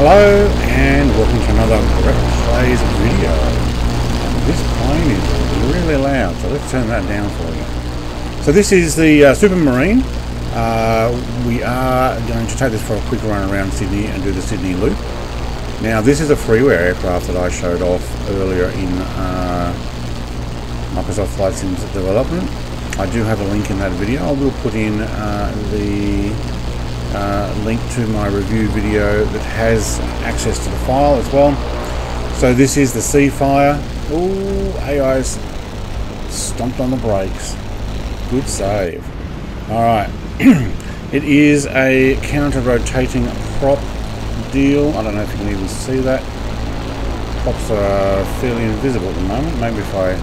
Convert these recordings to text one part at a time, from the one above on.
Hello and welcome to another Brett Plays video. This plane is really loud, so let's turn that down for you. So this is the Supermarine. We are going to take this for a quick run around Sydney and do the Sydney Loop. Now this is a freeware aircraft that I showed off earlier in Microsoft Flight Sims development. I do have a link in that video. I will put in the link to my review video that has access to the file as well. So this is the Seafire. Ooh, AI's stomped on the brakes. Good save. Alright. It is a counter-rotating prop deal. I don't know if you can even see that. Props are fairly invisible at the moment. Maybe if I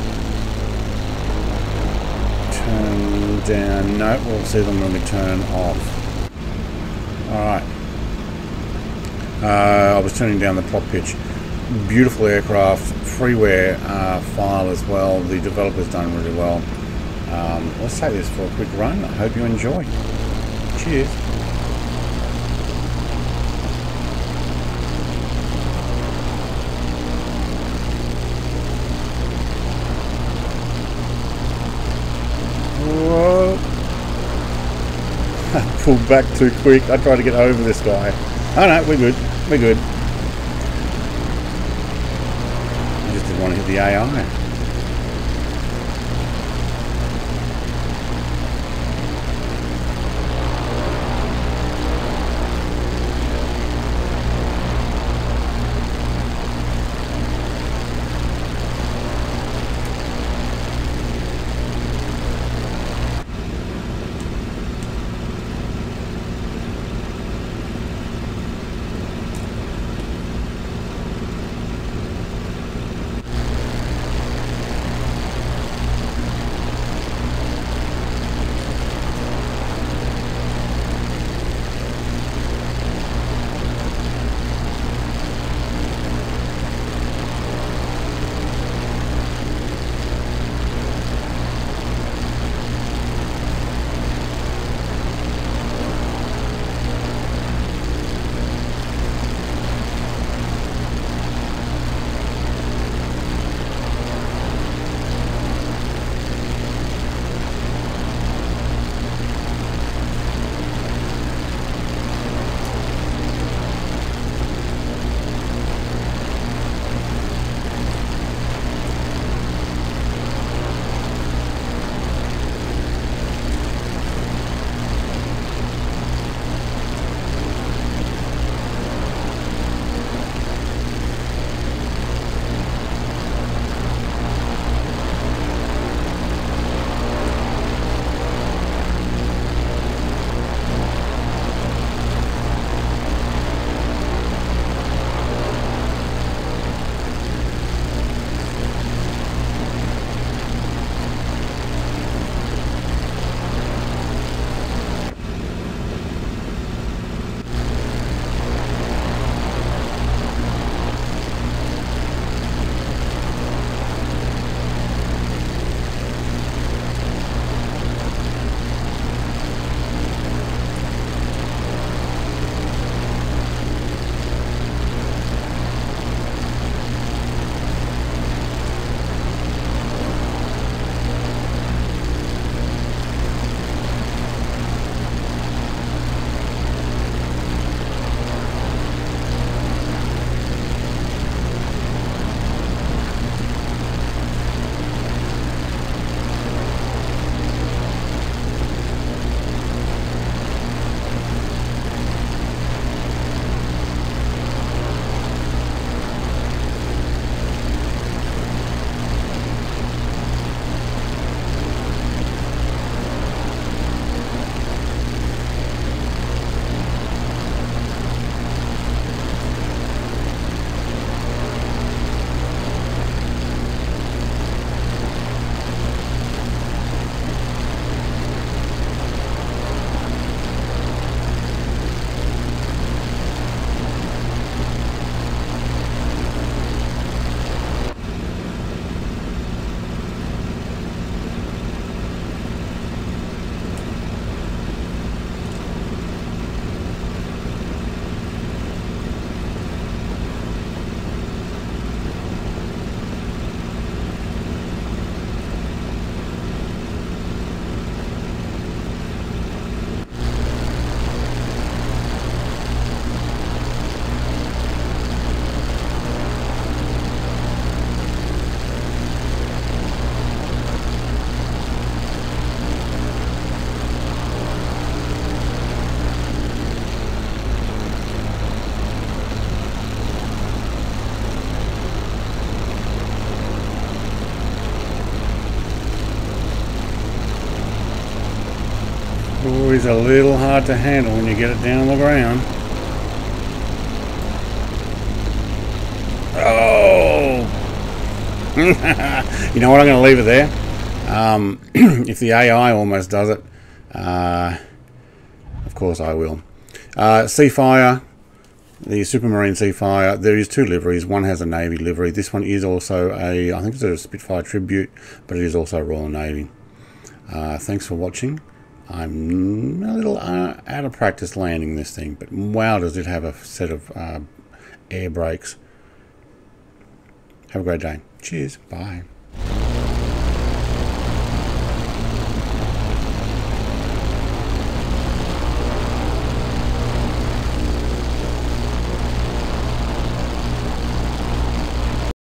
turn down... No, we'll see them when we turn off. Alright, I was turning down the prop pitch. Beautiful aircraft, freeware file as well. The developer's done really well. Let's take this for a quick run. I hope you enjoy. Cheers. Whoa. Pulled back too quick. I tried to get over this guy. Oh no, we're good. We're good. I just didn't want to hit the AI. a little hard to handle when you get it down on the ground. Oh! You know what, I'm going to leave it there. If the AI almost does it, of course I will. Seafire, the Supermarine Seafire, there is two liveries. One has a Navy livery. This one is also I think it's a Spitfire Tribute, but it is also Royal Navy. Thanks for watching. I'm a little out of practice landing this thing, but wow, does it have a set of air brakes. Have a great day. Cheers. Bye.